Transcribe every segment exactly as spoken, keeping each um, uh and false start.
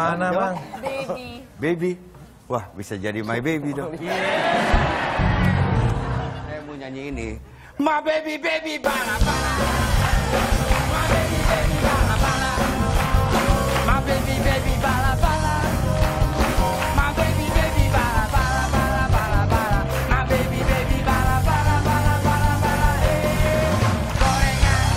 Mana bang? Baby. Baby. Wah, bisa jadi my baby dong. Saya mau nyanyi ini. My baby baby bala bala. My baby baby bala bala. My baby baby bala bala. My baby baby bala bala bala bala bala. My baby baby bala bala bala bala bala. Eh, gorengan.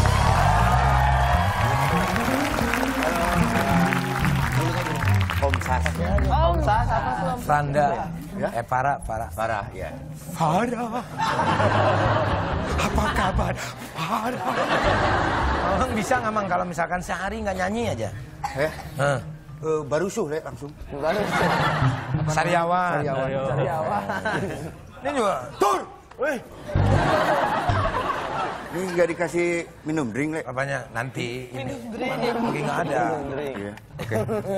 Om Sas. Om Sas apa tuh? Franda. Eh Farah, Farah. Farah, ya. Farah. Apa kabar? Farah. Abang bisa nggak mang kalau misalkan sehari nggak nyanyi aja? Eh, Hah. uh, baru suh le langsung. Baru Sariawan. Sariawan. Sariawan. Ini juga. Tur. Weh. Ini nggak dikasih minum drink le. Apanya? Nanti. Ini. Lagi nggak ada. Iya. Oke.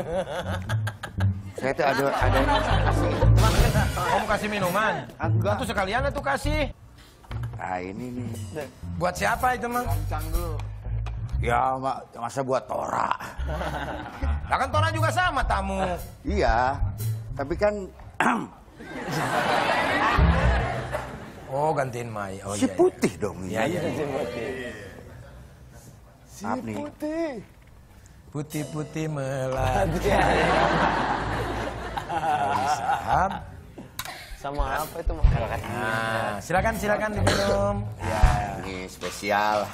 Saya tuh ada ada. Om kasih minuman. Enggak. Itu sekalian itu kasih. Ah ini nih. Buat siapa itu mang? Ya mak, masa buat Tora. Lah kan Tora juga sama tamu. Iya. Tapi kan Oh gantiin Mai. Oh si iya. putih dong. Iya iya. Si putih. Putih-putih melati. Sahab. Sama apa itu makanan? Nah, silakan silakan diminum. Ya. Ini spesial.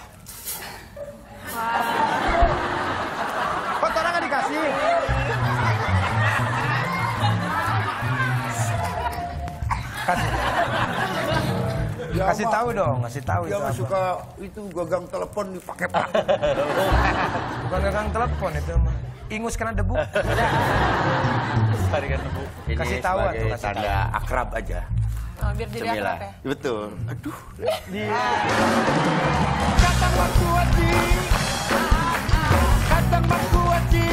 Kok Tora nggak dikasih? Kasih. Ya, kasih Mak. tahu dong, kasih tahu Dia itu mah apa. suka itu gagang telepon dipakai pak. Bukan gagang telepon itu mah. Ingus kena debu. Tarikan debu. Kasih tahu sebagai tuh, kasih tanda akrab aja. Oh, biar jadi Cemilan. akrab ya. Betul. Aduh. Kata waktu waji, kata waktu waji,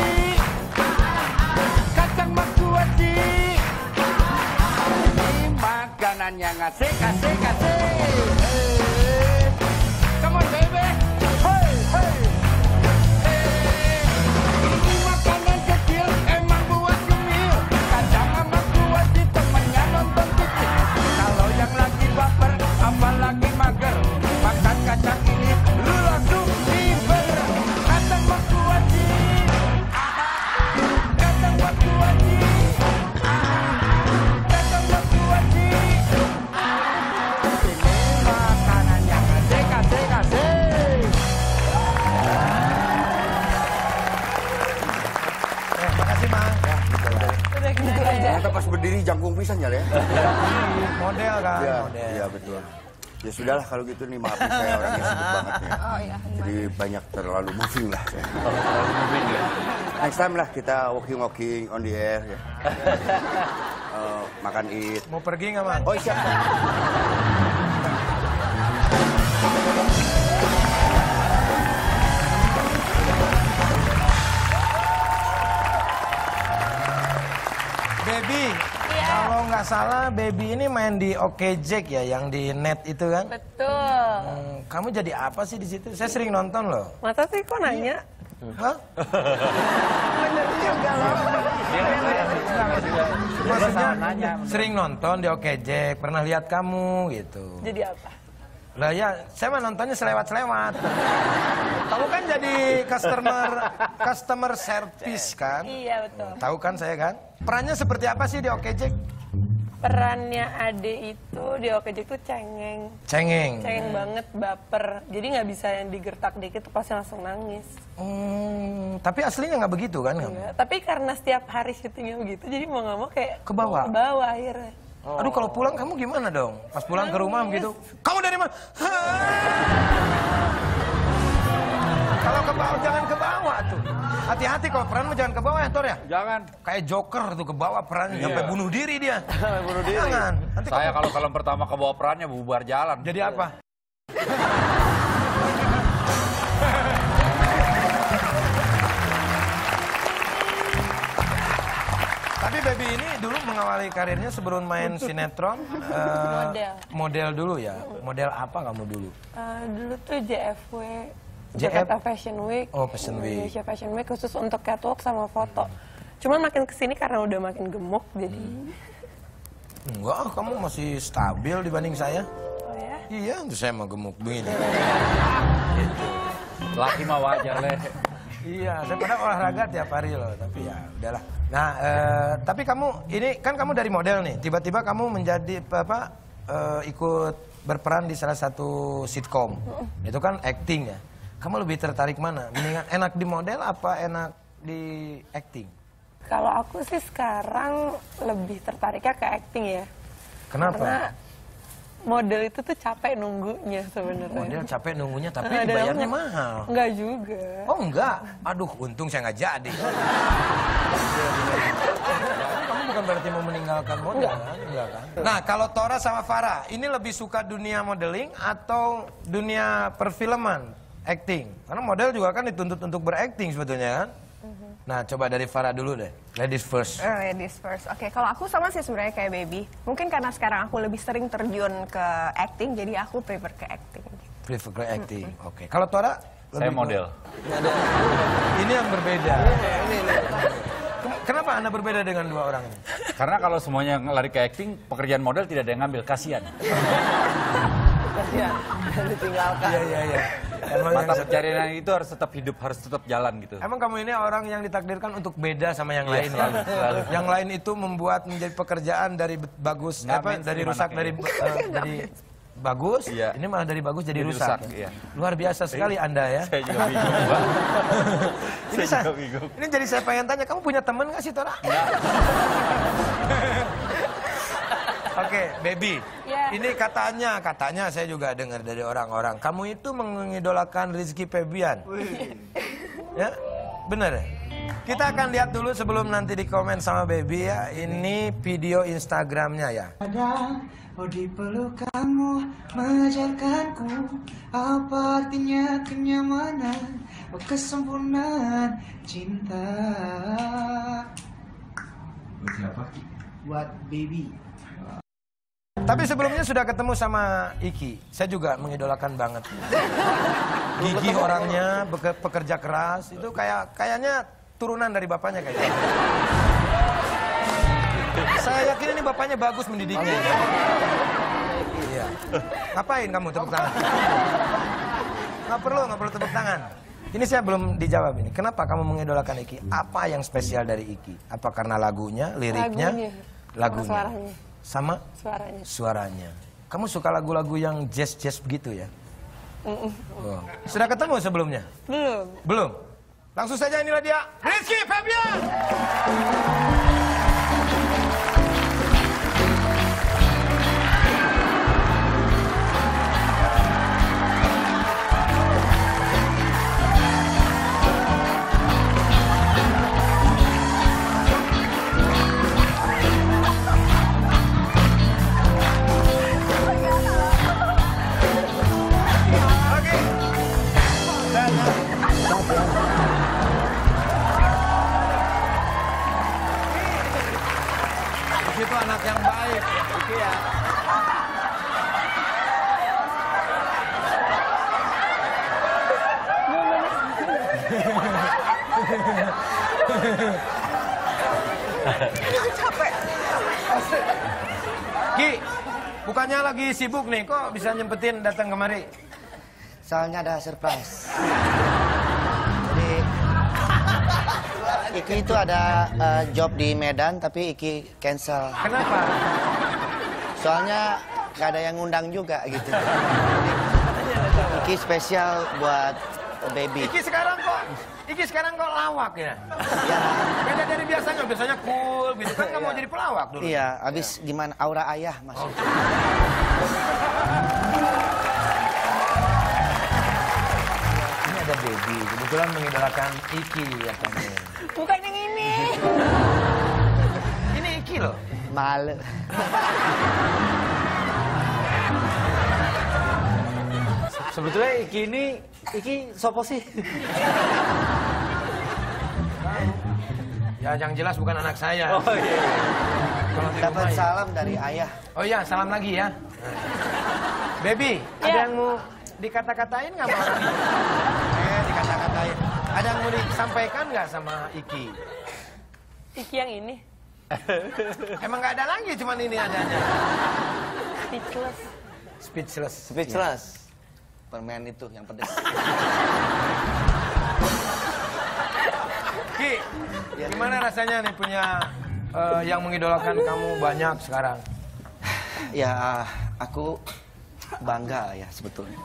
kata waktu waji. Ini makanan yang asik, asik, asik. Come on baby, hey hey. Ini makanan kecil emang buat cemil. Kadang sama waji temennya nonton T V. Kalau yang lagi baper, apalagi mager, makan kacang ini lu langsung liver. Kata waktu waji, kata waktu waji, kata waktu waji. Ini makanan yang asik, asik, asik. Eh, makasih Mang. Ya, Udah gitu aja. Ternyata pas berdiri jangkung pisan ya le. model kan, Iya, model. iya betul. Ya sudahlah kalau gitu nih maafin saya orangnya sibuk banget ya. Oh iya. Jadi banyak terlalu moving lah saya. Terlalu moving ya. Next time lah kita walking walking on the air ya. Eh, makan eat. Mau pergi nggak Mang? Oh siap. Baby, Iya. kalau nggak salah Baby ini main di Oke Jack ya, yang di net itu kan? Betul. Hmm, kamu jadi apa sih di situ? Saya sering nonton loh. Masa sih kok nanya? Hah? Bener juga loh. Maksudnya sering nonton di Oke Jack, pernah lihat kamu gitu. Jadi apa? Lah ya, saya mah nontonnya selewat-selewat. Kamu kan jadi customer customer service kan? Iya betul. Tahu kan saya kan? Perannya seperti apa sih di Oke Jack? Perannya Ade itu di Oke Jack tuh cengeng. Cengeng. Cengeng banget, baper. Jadi nggak bisa yang digertak dikit tuh pasti langsung nangis. Hmm, tapi aslinya nggak begitu kan kamu? Enggak. Tapi karena setiap hari syutingnya begitu, jadi mau nggak mau kayak Ke bawah? Ke bawah akhirnya. Aduh kalau pulang kamu gimana dong? Pas pulang ke rumah begitu, kamu dari mana? Kalau ke bawah jangan ke bawah tuh. Hati-hati kalau peran jangan ke bawah ya Tor ya. Jangan. Kayak Joker tuh ke bawah peran Iya. sampai bunuh diri dia. Bunuh diri. Jangan. Nanti Saya kamu- kalau film pertama ke bawah perannya bubar jalan. jadi apa? Tapi Baby ini dulu mengawali karirnya sebelum main sinetron. eh, Model. Model dulu ya. Model apa kamu dulu? Eh, dulu tuh J F W, J F? Jakarta Fashion Week. Oh, Fashion Week. Indonesia Fashion Week khusus untuk catwalk sama foto. Cuman makin kesini karena udah makin gemuk, jadi... Enggak, kamu masih stabil dibanding saya. Oh ya? Iya, untuk saya mah gemuk begini. Gitu. Laki mah wajar, Le. Iya, saya pernah olahraga tiap hari loh, tapi ya udahlah. Nah, eh, tapi kamu, ini kan kamu dari model nih, tiba-tiba kamu menjadi apa, eh, ikut berperan di salah satu sitkom. Itu kan acting ya. Kamu lebih tertarik mana? Mendingan enak di model apa enak di acting? Kalau aku sih sekarang lebih tertariknya ke acting ya. Kenapa? Karena model itu tuh capek nunggunya sebenarnya. Model capek nunggunya tapi Nah, dan dibayarnya aku- mahal. Enggak juga. Oh enggak? Aduh, untung saya nggak jadi. Kamu bukan berarti mau meninggalkan model kan? Enggak kan? Nah, kalau Tora sama Farah, ini lebih suka dunia modeling atau dunia perfilman, acting? Karena model juga kan dituntut untuk berakting sebetulnya kan? Nah, coba dari Farah dulu deh. Ladies first. Oh, ladies first. Oke, kalau aku sama sih sebenarnya kayak Baby. Mungkin karena sekarang aku lebih sering terjun ke acting, jadi aku prefer ke acting. Prefer ke acting. Oke. Kalau Tora? Saya lebih ke- model. Ini yang berbeda. Kenapa Anda berbeda dengan dua orang ini? Karena kalau semuanya lari ke acting, pekerjaan model tidak ada yang ngambil, kasihan. Iya, ditinggalkan. Iya, iya, iya. Emang, Mata yang- pencarian itu harus tetap hidup, harus tetap jalan gitu. emang kamu ini orang yang ditakdirkan untuk beda sama yang lain ya? Yang lain itu membuat menjadi pekerjaan dari be- bagus, Nggak apa mainstream dari rusak anaknya. dari eh, dari bagus, Iya. ini malah dari bagus jadi, Jadi rusak. rusak, ya? iya. Luar biasa sekali Anda ya. Saya juga bingung, Pak. Ini, Saya saya- juga bingung. ini jadi saya pengen tanya, kamu punya teman nggak sih Tora? Oke, Baby. Ya. Ini katanya, katanya saya juga dengar dari orang-orang. Kamu itu mengidolakan Rizky Febian. Ya, benar ya? Kita akan lihat dulu sebelum nanti di komen sama Baby ya. Ini video Instagramnya ya. Ada oh di pelukanmu mengajarkanku apa artinya kenyamanan, oh kesempurnaan cinta. Buat siapa? Buat Baby. Tapi sebelumnya sudah ketemu sama Iki. Saya juga mengidolakan banget. Gigih orangnya, beke- pekerja keras. Itu kayak kayaknya turunan dari bapaknya kayaknya. Saya yakin ini bapaknya bagus mendidiknya. Iya. Ngapain kamu tepuk tangan? Nggak perlu, nggak perlu tepuk tangan. Ini saya belum dijawab ini. Kenapa kamu mengidolakan Iki? Apa yang spesial dari Iki? Apa karena lagunya, liriknya, Lagunya. lagunya, Sama suaranya. sama Suaranya. suaranya. Kamu suka lagu-lagu yang jazz-jazz begitu ya? Oh. Sudah ketemu sebelumnya? Belum. Belum? Langsung saja inilah dia, Rizky Febian! Oke. Itu anak yang baik. Iki ya. Ki, bukannya lagi sibuk nih, kok bisa nyempetin datang kemari? Soalnya ada surprise. Jadi Iki itu ada eh, job di Medan tapi Iki cancel. Kenapa? Soalnya nggak ada yang ngundang juga gitu. Iki spesial buat Baby. Iki sekarang kok, Iki sekarang kok lawak ya? Ya, Beda dari biasanya, biasanya cool gitu kan, nggak mau jadi pelawak dulu. iya. Abis gimana aura ayah masuk. Ini ada Baby, kebetulan mengidolakan Iki ya kamu. Bukan yang ini. Ini Iki loh. Malu. Sebetulnya Iki ini, Iki sopo sih? Ya yang jelas bukan anak saya. Oh iya. Kalau di Dapat rumah ya. salam dari ayah. Oh iya, salam lagi ya. Baby, ada Ya. yang mau dikata-katain nggak mau? Eh, dikata-katain. Ada yang mau disampaikan nggak sama Iki? Iki yang ini. Emang nggak ada lagi, cuman ini adanya. Speechless. Speechless. Speechless. Permen itu yang pedas. Ki, gimana rasanya nih punya uh, yang mengidolakan kamu banyak sekarang? Ya, aku bangga ya sebetulnya.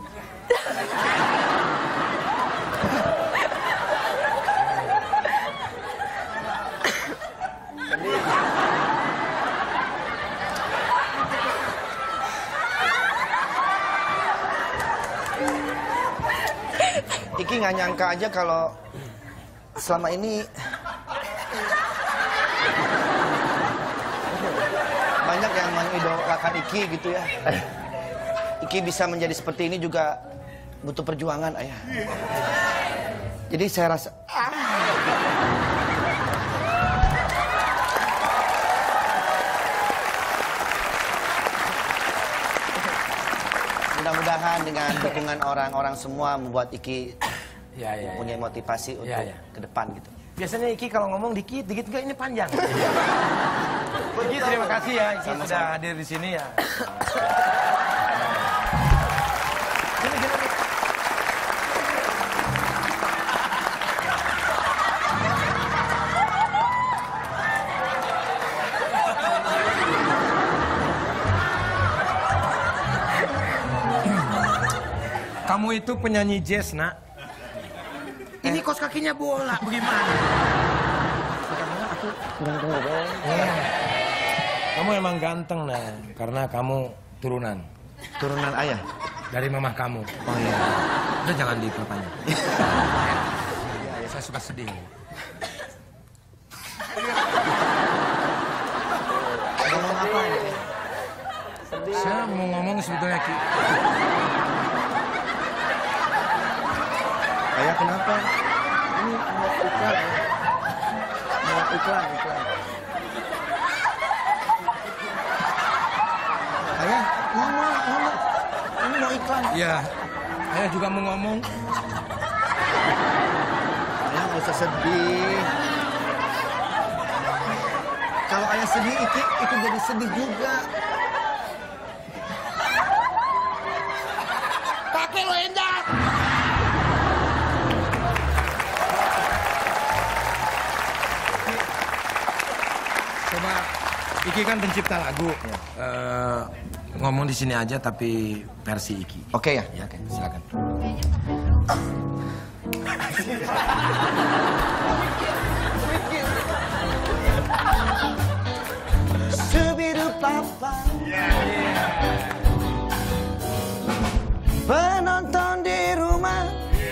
Iki nggak nyangka aja kalau selama ini banyak yang mengidolakan Iki gitu ya. Iki bisa menjadi seperti ini juga butuh perjuangan, ayah. Jadi saya rasa mudah-mudahan dengan dukungan orang-orang semua membuat Iki ya, ya, punya ya. motivasi untuk Ya, ya. ke depan gitu. Biasanya Iki kalau ngomong dikit, dikit enggak ini panjang. Iki terima kasih ya, Iki Sama-sama. sudah hadir di sini ya. Kamu itu penyanyi jazz, nak. Ini kos kakinya bola, bagaimana? Ya. Kamu emang ganteng, nah, karena kamu turunan. Turunan ayah. Dari mamah kamu. Oh iya. Udah jangan diperpanjang. Saya suka sedih. Ngomong apa ya? Saya mau ngomong sebetulnya, Ki. Ayah kenapa? Ini mau iklan ya. Mau iklan, iklan. Ayah, ngomong, ngomong. Ini mau iklan. Ya, saya juga mau ngomong. Ayah nggak usah sedih. Kalau ayah sedih, Iki, Iki jadi sedih juga. Pakai lo Endah. Coba, Iki kan pencipta lagu. Ya. Eh, ngomong di sini aja tapi versi Iki. Oke ya? Ya, silakan. Sebiru papa. Penonton di rumah,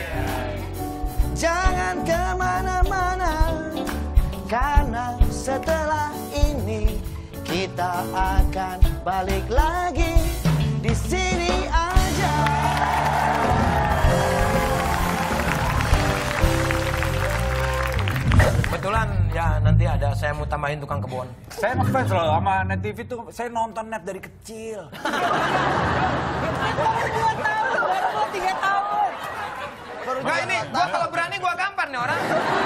jangan kemana-mana, karena setelah ini kita akan balik lagi di sini aja. Kebetulan ya nanti ada saya mau tambahin tukang kebun. Saya ngefans loh sama Net T V tuh, saya nonton Net dari kecil. Dua tahun, baru mau tiga tahun. Nah ini gua kalau berani gua gampar nih orang.